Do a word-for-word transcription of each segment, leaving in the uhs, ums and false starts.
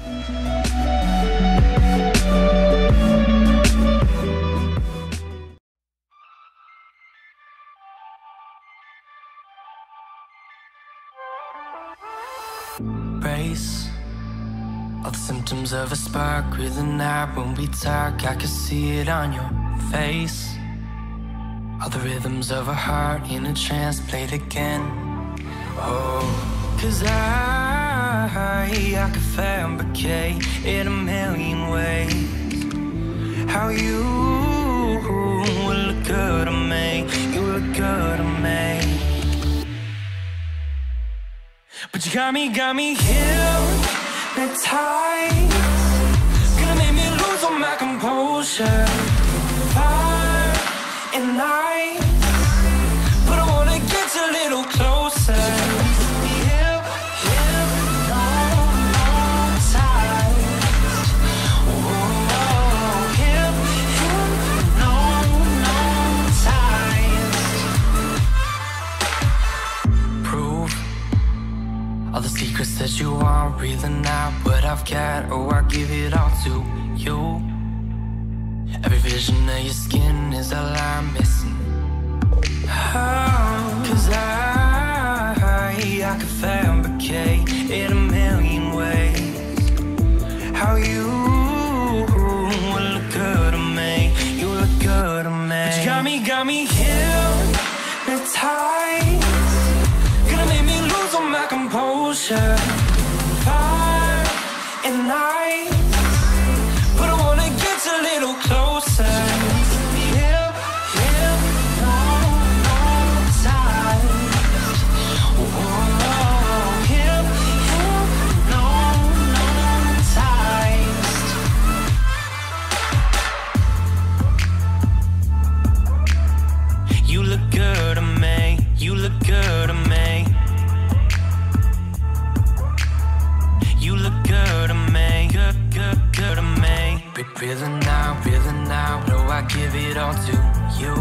Brace all the symptoms of a spark with a night when we talk. I can see it on your face. All the rhythms of a heart in a trance played again. Oh, cause I, I could fabricate in a million ways how you would look good on me. You look good on me. But you got me, got me hypnotized. Gonna make me lose all my composure. Fire and light, but I wanna get you a little closer. Hip, hypnotized. Oh, hip, hypnotized. Prove all the secrets that you want, breathing out what I've got. Oh, I give it all to you. Every vision of your skin is all I'm missing. Oh, cause I, I could fabricate in a million ways how you would look good on me. You look good on me. But you got me, got me hypnotized. Gonna make me lose all my composure. Fire and light, but I wanna get you a little closer. Hip, hypnotized. Oh, hip, hypnotized. You look good on me. You look good on me. You look good on me, good, good, good on me. Breathing out, breathing out, oh, I give it all to you.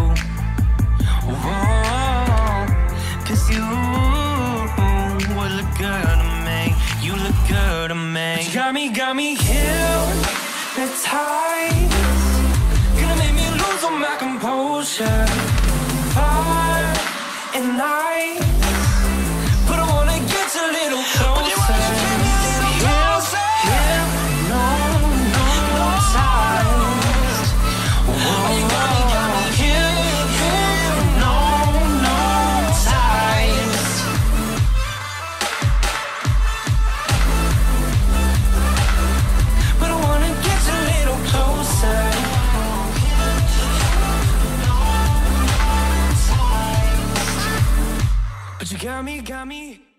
Whoa, cause you would look good on me. You look good on me. But you got me, got me hypnotized. Gonna make me lose all my composure. Fire and light, but I wanna get you a little closer. But you got me, got me.